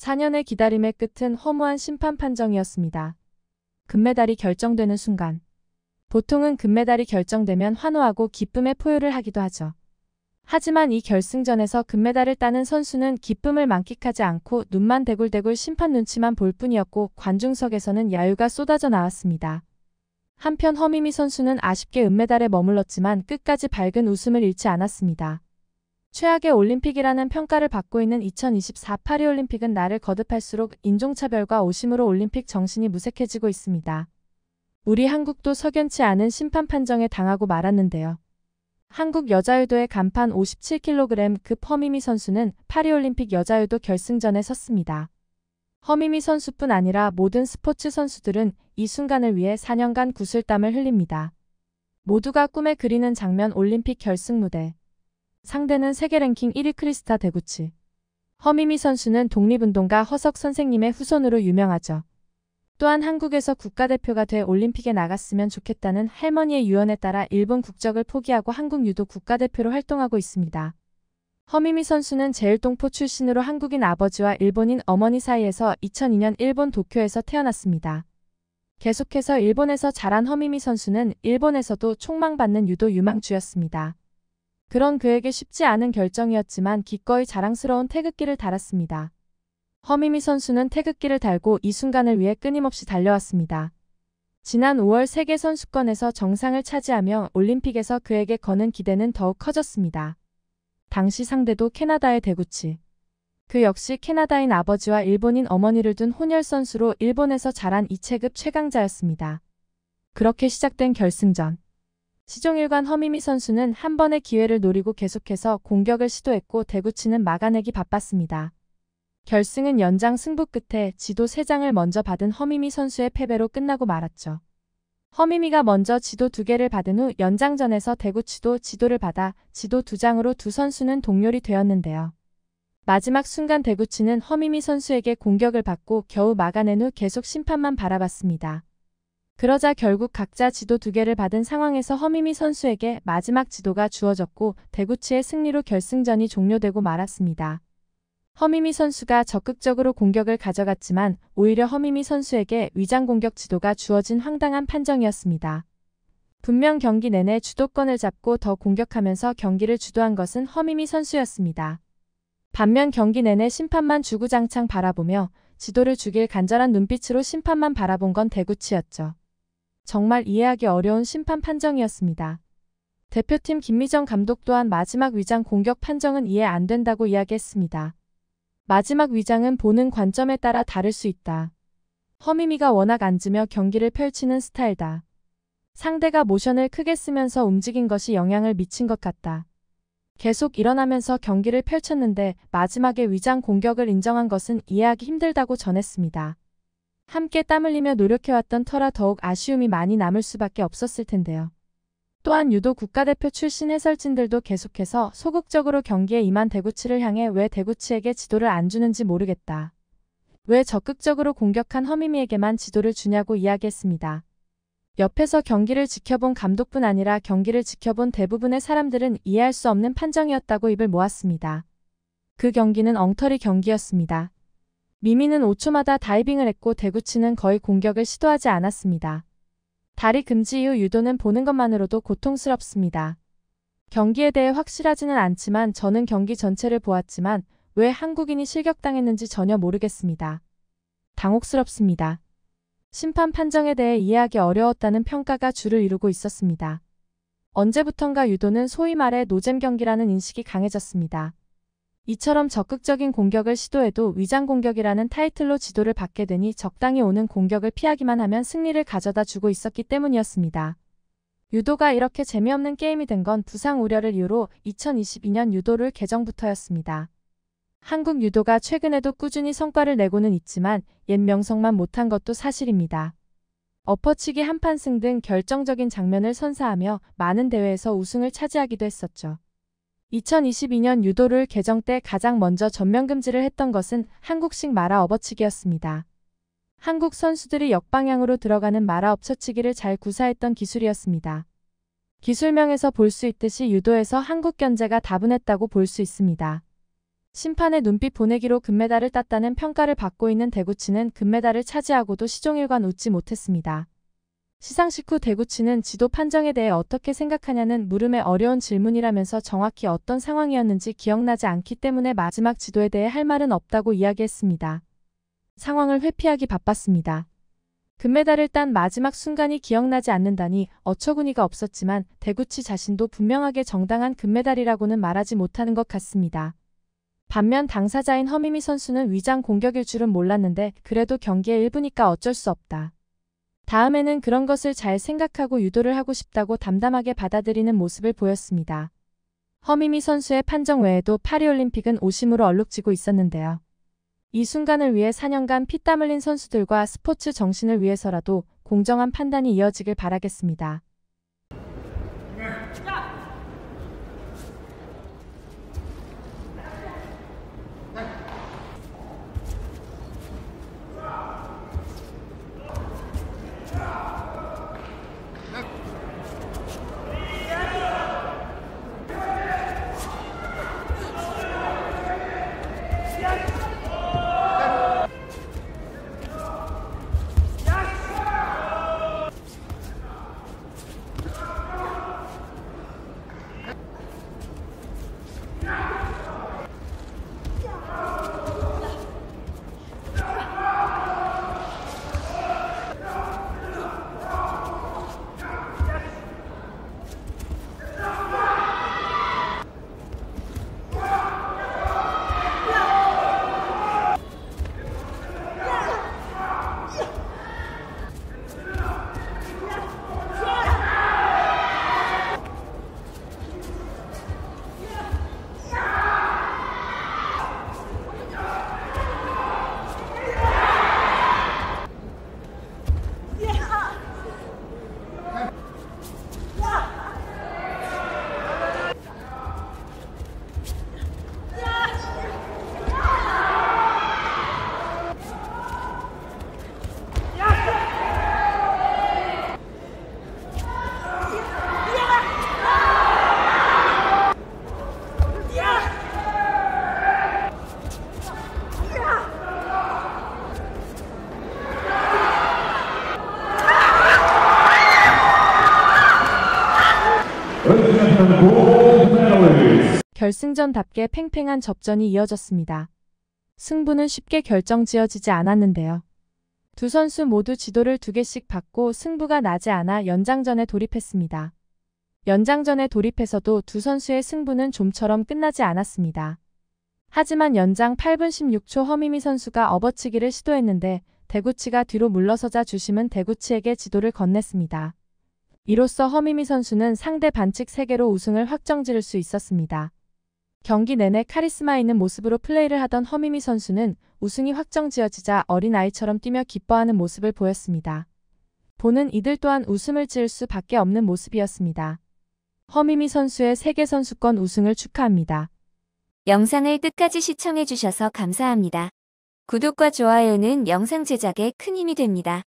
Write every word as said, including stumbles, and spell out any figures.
사 년의 기다림의 끝은 허무한 심판 판정이었습니다. 금메달이 결정되는 순간. 보통은 금메달이 결정되면 환호하고 기쁨의 포효를 하기도 하죠. 하지만 이 결승전에서 금메달을 따는 선수는 기쁨을 만끽하지 않고 눈만 대굴대굴 심판 눈치만 볼 뿐이었고 관중석에서는 야유가 쏟아져 나왔습니다. 한편 허미미 선수는 아쉽게 은메달에 머물렀지만 끝까지 밝은 웃음을 잃지 않았습니다. 최악의 올림픽이라는 평가를 받고 있는 이천이십사 파리올림픽은 날을 거듭할수록 인종차별과 오심으로 올림픽 정신이 무색해지고 있습니다. 우리 한국도 석연치 않은 심판 판정에 당하고 말았는데요. 한국 여자유도의 간판 오십칠 킬로그램급 허미미 선수는 파리올림픽 여자유도 결승전에 섰습니다. 허미미 선수뿐 아니라 모든 스포츠 선수들은 이 순간을 위해 사 년간 구슬땀을 흘립니다. 모두가 꿈에 그리는 장면 올림픽 결승 무대. 상대는 세계 랭킹 일 위 크리스타 데구치. 허미미 선수는 독립운동가 허석 선생님의 후손으로 유명하죠. 또한 한국에서 국가대표가 돼 올림픽에 나갔으면 좋겠다는 할머니의 유언에 따라 일본 국적을 포기하고 한국 유도 국가대표로 활동하고 있습니다. 허미미 선수는 제일동포 출신으로 한국인 아버지와 일본인 어머니 사이에서 이천이 년 일본 도쿄에서 태어났습니다. 계속해서 일본에서 자란 허미미 선수는 일본에서도 촉망받는 유도 유망주였습니다. 그런 그에게 쉽지 않은 결정이었지만 기꺼이 자랑스러운 태극기를 달았습니다. 허미미 선수는 태극기를 달고 이 순간을 위해 끊임없이 달려왔습니다. 지난 오월 세계선수권에서 정상을 차지하며 올림픽에서 그에게 거는 기대는 더욱 커졌습니다. 당시 상대도 캐나다의 데구치. 그 역시 캐나다인 아버지와 일본인 어머니를 둔 혼혈 선수로 일본에서 자란 이 체급 최강자였습니다. 그렇게 시작된 결승전. 시종일관 허미미 선수는 한 번의 기회를 노리고 계속해서 공격을 시도했고 데구치는 막아내기 바빴습니다. 결승은 연장 승부 끝에 지도 세 장을 먼저 받은 허미미 선수의 패배로 끝나고 말았죠. 허미미가 먼저 지도 두 개를 받은 후 연장전에서 데구치도 지도를 받아 지도 두 장으로 두 선수는 동률이 되었는데요. 마지막 순간 데구치는 허미미 선수에게 공격을 받고 겨우 막아낸 후 계속 심판만 바라봤습니다. 그러자 결국 각자 지도 두 개를 받은 상황에서 허미미 선수에게 마지막 지도가 주어졌고 데구치의 승리로 결승전이 종료되고 말았습니다. 허미미 선수가 적극적으로 공격을 가져갔지만 오히려 허미미 선수에게 위장 공격 지도가 주어진 황당한 판정이었습니다. 분명 경기 내내 주도권을 잡고 더 공격하면서 경기를 주도한 것은 허미미 선수였습니다. 반면 경기 내내 심판만 주구장창 바라보며 지도를 주길 간절한 눈빛으로 심판만 바라본 건 데구치였죠. 정말 이해하기 어려운 심판 판정이었습니다. 대표팀 김미정 감독 또한 마지막 위장 공격 판정은 이해 안 된다고 이야기했습니다. 마지막 위장은 보는 관점에 따라 다를 수 있다. 허미미가 워낙 앉으며 경기를 펼치는 스타일다. 상대가 모션을 크게 쓰면서 움직인 것이 영향을 미친 것 같다. 계속 일어나면서 경기를 펼쳤는데 마지막에 위장 공격을 인정한 것은 이해하기 힘들다고 전했습니다. 함께 땀 흘리며 노력해왔던 터라 더욱 아쉬움이 많이 남을 수밖에 없었을 텐데요. 또한 유도 국가대표 출신 해설진들도 계속해서 소극적으로 경기에 임한 데구치를 향해 왜 데구치에게 지도를 안 주는지 모르겠다. 왜 적극적으로 공격한 허미미에게만 지도를 주냐고 이야기했습니다. 옆에서 경기를 지켜본 감독뿐 아니라 경기를 지켜본 대부분의 사람들은 이해할 수 없는 판정이었다고 입을 모았습니다. 그 경기는 엉터리 경기였습니다. 미미는 오 초마다 다이빙을 했고 데구치는 거의 공격을 시도하지 않았습니다. 다리 금지 이후 유도는 보는 것만으로도 고통스럽습니다. 경기에 대해 확실하지는 않지만 저는 경기 전체를 보았지만 왜 한국인이 실격당했는지 전혀 모르겠습니다. 당혹스럽습니다. 심판 판정에 대해 이해하기 어려웠다는 평가가 주를 이루고 있었습니다. 언제부턴가 유도는 소위 말해 노잼 경기라는 인식이 강해졌습니다. 이처럼 적극적인 공격을 시도해도 위장 공격이라는 타이틀로 지도를 받게 되니 적당히 오는 공격을 피하기만 하면 승리를 가져다 주고 있었기 때문이었습니다. 유도가 이렇게 재미없는 게임이 된 건 부상 우려를 이유로 이천이십이 년 유도룰 개정부터였습니다. 한국 유도가 최근에도 꾸준히 성과를 내고는 있지만 옛 명성만 못한 것도 사실입니다. 엎어치기 한판승 등 결정적인 장면을 선사하며 많은 대회에서 우승을 차지하기도 했었죠. 이천이십이 년 유도룰 개정 때 가장 먼저 전면금지를 했던 것은 한국식 마라 업어치기였습니다. 한국 선수들이 역방향으로 들어가는 마라 엎쳐치기를 잘 구사했던 기술이었습니다. 기술명에서 볼 수 있듯이 유도에서 한국 견제가 다분했다고 볼 수 있습니다. 심판의 눈빛 보내기로 금메달을 땄다는 평가를 받고 있는 대구치는 금메달을 차지하고도 시종일관 웃지 못했습니다. 시상식 후 대구치는 지도 판정에 대해 어떻게 생각하냐는 물음에 어려운 질문이라면서 정확히 어떤 상황이었는지 기억나지 않기 때문에 마지막 지도에 대해 할 말은 없다고 이야기했습니다. 상황을 회피하기 바빴습니다. 금메달을 딴 마지막 순간이 기억나지 않는다니 어처구니가 없었지만 대구치 자신도 분명하게 정당한 금메달이라고는 말하지 못하는 것 같습니다. 반면 당사자인 허미미 선수는 위장 공격일 줄은 몰랐는데 그래도 경기에 일부니까 어쩔 수 없다. 다음에는 그런 것을 잘 생각하고 유도를 하고 싶다고 담담하게 받아들이는 모습을 보였습니다. 허미미 선수의 판정 외에도 파리올림픽은 오심으로 얼룩지고 있었는데요. 이 순간을 위해 사 년간 피땀 흘린 선수들과 스포츠 정신을 위해서라도 공정한 판단이 이어지길 바라겠습니다. 결승전답게 팽팽한 접전이 이어졌습니다. 승부는 쉽게 결정지어지지 않았는데요. 두 선수 모두 지도를 두 개씩 받고 승부가 나지 않아 연장전에 돌입했습니다. 연장전에 돌입해서도 두 선수의 승부는 좀처럼 끝나지 않았습니다. 하지만 연장 팔 분 십육 초 허미미 선수가 업어치기를 시도했는데 대구치가 뒤로 물러서자 주심은 대구치에게 지도를 건넸습니다. 이로써 허미미 선수는 상대 반칙 세 개로 우승을 확정지을 수 있었습니다. 경기 내내 카리스마 있는 모습으로 플레이를 하던 허미미 선수는 우승이 확정지어지자 어린아이처럼 뛰며 기뻐하는 모습을 보였습니다. 보는 이들 또한 웃음을 지을 수밖에 없는 모습이었습니다. 허미미 선수의 세계선수권 우승을 축하합니다. 영상을 끝까지 시청해주셔서 감사합니다. 구독과 좋아요는 영상 제작에 큰 힘이 됩니다.